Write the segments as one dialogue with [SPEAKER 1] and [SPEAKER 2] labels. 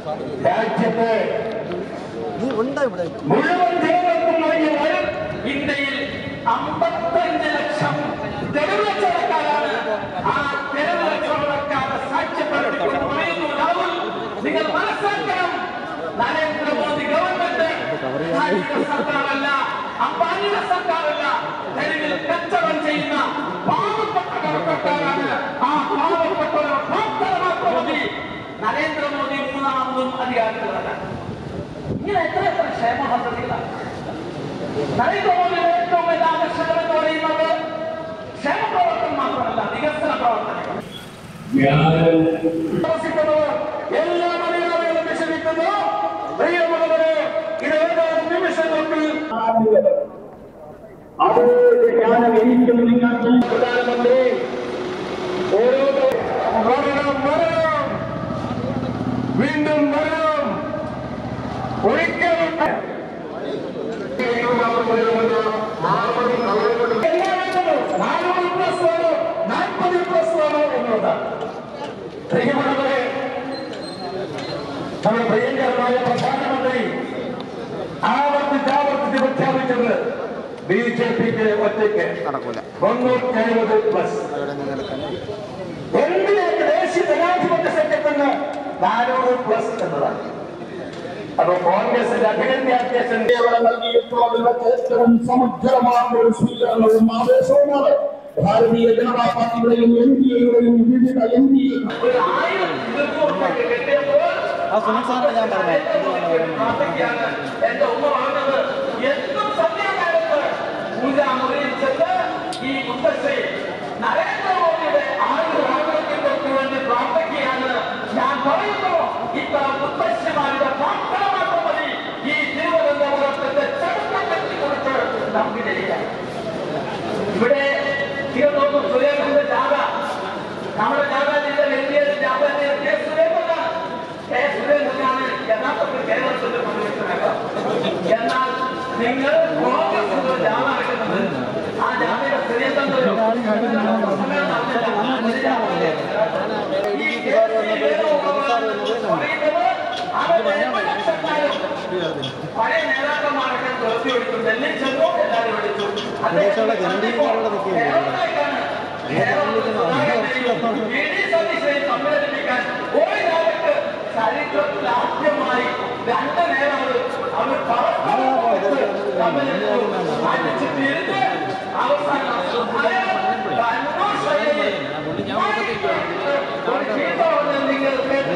[SPEAKER 1] രാജ്യത്തെ മുഴുവൻ ജനങ്ങൾക്കും നൽകിയ വരം ഇന്ത്യയിൽ 55 ലക്ഷം തെരുവ് കച്ചവടക്കാരാണ്. ആ തെരുവ് കച്ചവടക്കാരെ സാക്ഷ്യപ്പെടുത്തിക്കൊണ്ട് പറയുന്നു, രാഹുൽ നിങ്ങൾ മനസ്സിലാക്കണം, നരേന്ദ്രമോദി ഗവൺമെന്റ് സർക്കാരല്ല, അംബാനിയുടെ സർക്കാരല്ല, തെരുവിൽ കച്ചവടം ചെയ്യുന്ന പാവപ്പെട്ട കടക്കാരാണ്. ആ പാവപ്പെട്ടവരുടെ പ്രാർത്ഥന മാത്രം മതി നരേന്ദ്രമോദി മൂന്നാമതും അധികാരത്തിൽ വരാൻ. ഇങ്ങനെ എത്ര ക്ഷേമ പദ്ധതികളാണ് നരേന്ദ്രമോദിയുടെ ഏറ്റവും വലിയ ആകർഷണം എന്ന് പറയുന്നത്. ക്ഷേമ പ്രവർത്തനം മാത്രമല്ല, വികസന പ്രവർത്തനങ്ങൾ. എല്ലാ മലയാളികളും വിഷമിക്കുന്നു. പ്രിയമുള്ളവരെ, ഇത് ഏതാനും നിമിഷങ്ങൾക്ക് അവരുടെ ജ്ഞാനം എനിക്കും നിങ്ങൾക്കും പ്രധാനമന്ത്രി ഓരോ വീണ്ടും വരണം ഒരിക്കലും നമ്മുടെ പ്രിയങ്കരമായ പ്രധാനമന്ത്രി ആവർത്തിച്ച് പ്രഖ്യാപിച്ചത് ബിജെപിക്ക് ഒറ്റയ്ക്ക് 370+. ദേശീയ ജനാധിപത്യ സഖ്യത്തിന് 400+ എന്നതാണ്. അപ്പൊ കോൺഗ്രസിന്റെ അഖിലേന്ത്യാധ്യക്ഷൻ നൽകിയിട്ടുള്ളതിൽ ഏറ്റവും സമഗ്രമായ ഒരു സ്വീകരണവും ആവേശവുമാണ് ഭാരതീയ ജനതാ പാർട്ടിയുടെയും NDAയുടെയും വിവിധ NDA എന്റെ ഉമ്മ പറഞ്ഞത് എന്നും സന്ധ്യാകാലത്ത് പൂജാമുറിയിൽ ചെന്ന് ഈ മുത്തശ്ശി നരേന്ദ്രമോദിയുടെ ആരോഗ്യങ്ങൾക്ക് വേണ്ടി പ്രാർത്ഥിക്കുകയാണ്. ഞാൻ പറയുന്നു, ഇത്തരം മുത്തശ്ശിമാരുടെ പ്രാർത്ഥന മാത്രം മതി ഈ തിരുവനന്തപുരത്തിന്റെ ചരിത്രത്തെ കുറിച്ച് നമുക്ക് ജനിക്കാം. ഇവിടെ തിരുവനന്തപുരം സുരേന്ദ്രന്റെ ജാഥ, നമ്മുടെ ജാഥാജിന്റെ വലിയൊരു ജാഥാജിയുടെ കെ സുരേന്ദ്രനാണ്. കെ സുരേന്ദ്രനാണ് യഥാർത്ഥത്തിൽ കേരളത്തിന്റെ പ്രതിനിധിയാകാം. എന്നാൽ നിങ്ങൾ കോൺഗ്രസ് ജാഥ നടക്കുന്നത് ആ ജാഥയുടെ സുരേന്ദ്രൻ പഴയ നേതാക്കന്മാരൊക്കെ നിർത്തി വിളിച്ചു, ഡൽഹി ചെന്നു, എല്ലാവരും വിളിച്ചു. സമ്മേളിപ്പിക്കാൻ ഒരു കാലത്ത് ചരിത്രത്തിൽ ആദ്യമായി 2 നേതാവ് അവർ മാറ്റിച്ചിട്ടിരുന്ന് അവസാനം നിങ്ങൾ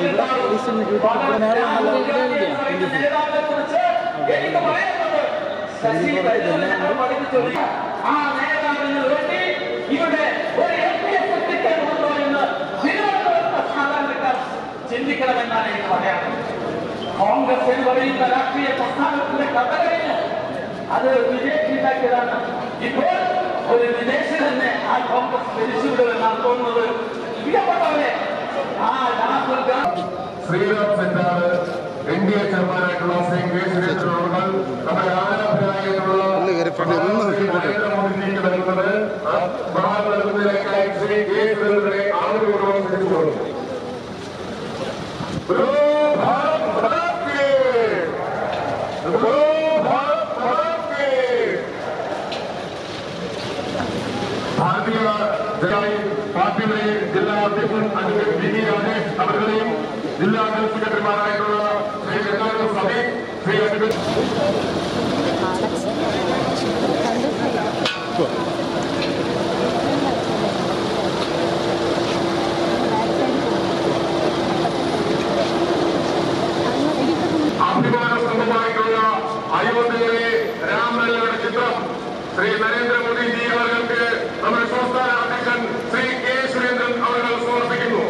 [SPEAKER 1] നേതാവിനെ കുറിച്ച് എനിക്ക് പറയുന്നത് ശശി പഠിപ്പിച്ചു. ആ നേതാവിന് വേണ്ടി ഇവിടെ ഒരു LPS എത്തിക്കേണ്ടതുണ്ടോ എന്ന് തിരുവനന്തപുരത്തെ സാധാരണക്കാർ ചിന്തിക്കണമെന്നാണ് എനിക്ക് പറയാനുള്ളത്. കോൺഗ്രസ് എന്ന് പറയുന്ന രാഷ്ട്രീയ പ്രസ്ഥാനത്തിന്റെ കഥ കഴിഞ്ഞ് അത് വിജയിച്ചിട്ടാക്കിയതാണ്. ഇപ്പോൾ ഒരു വിദേശി തന്നെ ആ കോൺഗ്രസ് ഭരിച്ചുവിടുമെന്നാണ് തോന്നുന്നത്. പ്രിയപ്പെട്ടവരെ, ആ രാഹുൽ ഗാന്ധി
[SPEAKER 2] ശ്രീരാം സെന്റാറ് NDA ചെയർമാനായിട്ടുള്ള ശ്രീ കെ സുരേന്ദ്രൻ അവർ നമ്മുടെ ആരാധനായിട്ടുള്ള നരേന്ദ്രമോദിജിക്ക് നൽകുന്നത് നൽകുന്നതിലേക്കായി ശ്രീ കെ സുരേന്ദ്രനെ ആദരപൂർവ്വം ക്ഷണിച്ചുകൊള്ളുന്നു. ഭാരതീയ പാർട്ടിയുടെ ജില്ലാ അധ്യക്ഷൻ അഡ്വക്കേറ്റ് വി രാജേഷ് അവരുടെയും ജില്ലാ ജനറൽ സെക്രട്ടറിമാരായിട്ടുള്ള ശ്രീ ഗംഗാധര സഭി, ശ്രീ അഭിമാന സ്വന്തമായിട്ടുള്ള അയോധ്യയിലെ രാമലല്ലയുടെ ചിത്രം ശ്രീ നരേന്ദ്രമോദിജി അവർക്ക് നമ്മുടെ സംസ്ഥാന അധ്യക്ഷൻ ശ്രീ കെ സുരേന്ദ്രൻ അവർ സമർപ്പിക്കുന്നു.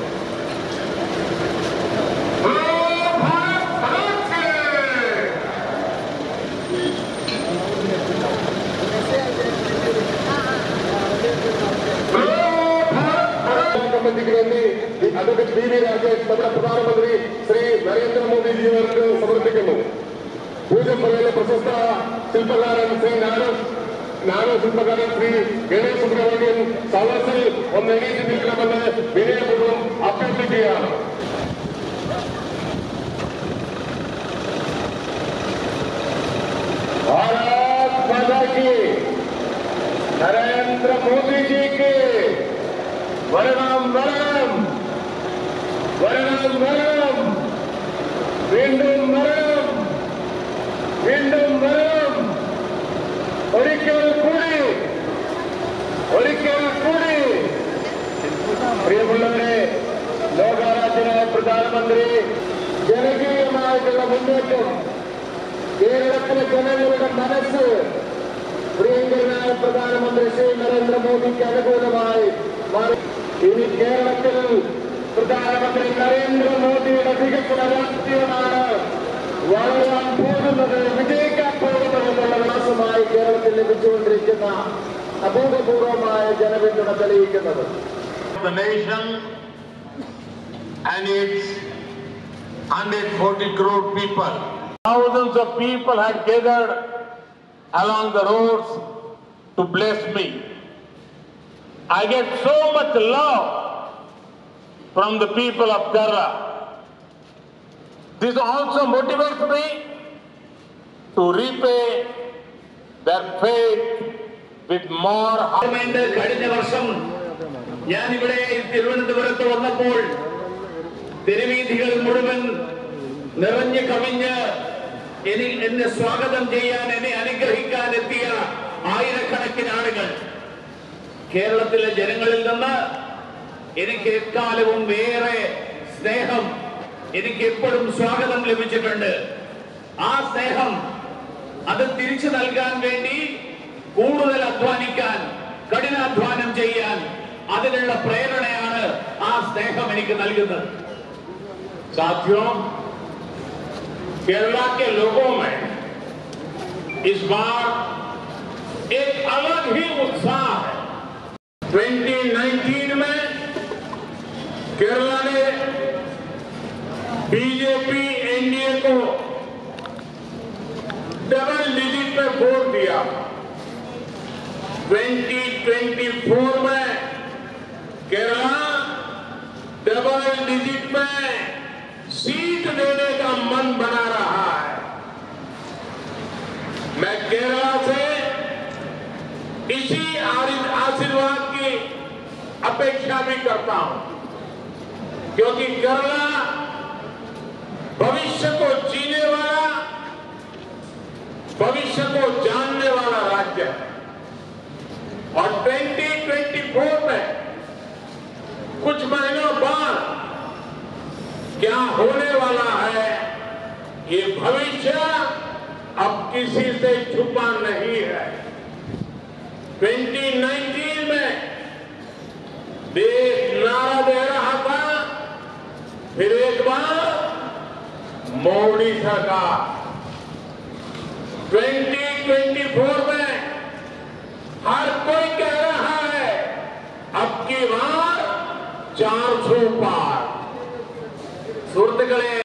[SPEAKER 2] കമ്മിറ്റിക്ക് വേണ്ടി അഡ്വക്കേറ്റ് വി രാജേഷ് നമ്മുടെ പ്രധാനമന്ത്രി ശ്രീ നരേന്ദ്രമോദിജി അവർക്ക് സമർപ്പിക്കുന്നു. പൂജപ്പുറയിലെ പ്രശസ്ത ശില്പകാരൻ ശ്രീ നാനോ ശില്പകാരൻ ശ്രീ ഗണേശ് സുബ്രഹ്മണ്യൻ സദസ്സിൽ ഒന്ന് എണീറ്റ് നിൽക്കണമെന്ന് വിനയപൂർവ്വം അഭ്യർത്ഥിക്കുകയാണ്. വരണം വരണം വരണം വരണം വീണ്ടും വരണം വീണ്ടും വരണം ഒരിക്കൽ കൂടി പ്രിയമുള്ളവരെ, ലോകാരാധ്യനായ പ്രധാനമന്ത്രി ജനകീയമായിട്ടുള്ള മുന്നേറ്റം, കേരളത്തിലെ ജനങ്ങളുടെ മനസ്സ് പ്രിയങ്കരനായ പ്രധാനമന്ത്രി ശ്രീ നരേന്ദ്രമോദിക്ക് അനുകൂലമായി മാറി. ഇനി കേരളത്തിൽ പ്രധാനമന്ത്രി നരേന്ദ്രമോദിയുടെ വികസന രാഷ്ട്രീയമാണ് വളരാൻ പോകുന്നത്, വിജയിക്കാൻ പോകുന്നത് എന്നുള്ള വിശ്വാസമായി കേരളത്തിൽ ലഭിച്ചുകൊണ്ടിരിക്കുന്ന അഭൂതപൂർവമായ ജനപിന്തുണ തെളിയിക്കുന്നത്.
[SPEAKER 3] The nation and its 140 crore people. Thousands of people had gathered along the roads to bless me. I get so much love from the people of Kerala. This also motivates me to repay their faith with more.
[SPEAKER 1] കഴിഞ്ഞ വർഷം ഞാനിവിടെ തിരുവനന്തപുരത്ത് വന്നപ്പോൾ തെരുവീഥികൾ മുഴുവൻ നിറഞ്ഞു കവിഞ്ഞ് എന്നെ സ്വാഗതം ചെയ്യാൻ, എന്നെ അനുഗ്രഹിക്കാൻ എത്തിയ ആയിരക്കണക്കിന് ആളുകൾ. കേരളത്തിലെ ജനങ്ങളിൽ നിന്ന് എനിക്ക് എക്കാലവും വേറെ സ്നേഹം, എനിക്ക് എപ്പോഴും സ്വാഗതം ലഭിച്ചിട്ടുണ്ട്. ആ സ്നേഹം അത് തിരിച്ചു നൽകാൻ വേണ്ടി കൂടുതൽ അധ്വാനിക്കാൻ, കഠിനാധ്വാനം ചെയ്യാൻ, അതിനുള്ള പ്രേരണയാണ് ആ സ്നേഹം എനിക്ക് നൽകുന്നത്.
[SPEAKER 3] साथियों, केरला के लोगों में इस बार एक अलग ही उत्साह है. 2019 में केरला ने बीजेपी एनडीए को डबल डिजिट में वोट दिया. 2024 में केरला डबल डिजिट में सीट देने का मन बना रहा है. मैं केरला से इसी आशीर्वाद की अपेक्षा भी करता हूं, क्योंकि केरला भविष्य को जीने वाला, भविष्य को जानने वाला राज्य है. और 2024 में कुछ महीनों बाद क्या होने वाला है, ये भविष्य अब किसी से छुपा नहीं है. 2019 में देश नारा दे रहा था, फिर एक बार मोदी सरकार. 2024 में हर कोई कह रहा है अब की बार 400 पार.
[SPEAKER 1] സുഹൃത്തുക്കളെ,